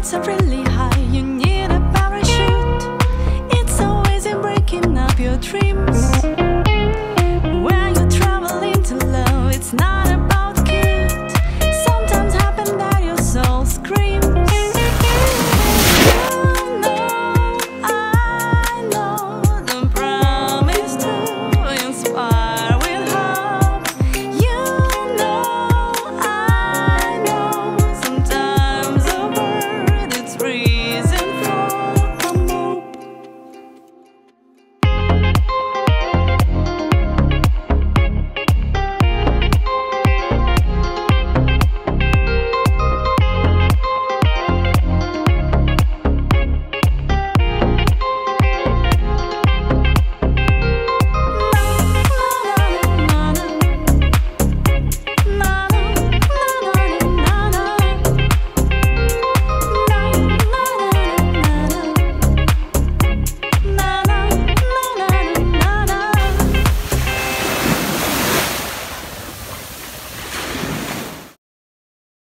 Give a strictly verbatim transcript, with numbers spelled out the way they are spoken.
clouds are really high, you need a parachute. It's always in breaking up your dreams.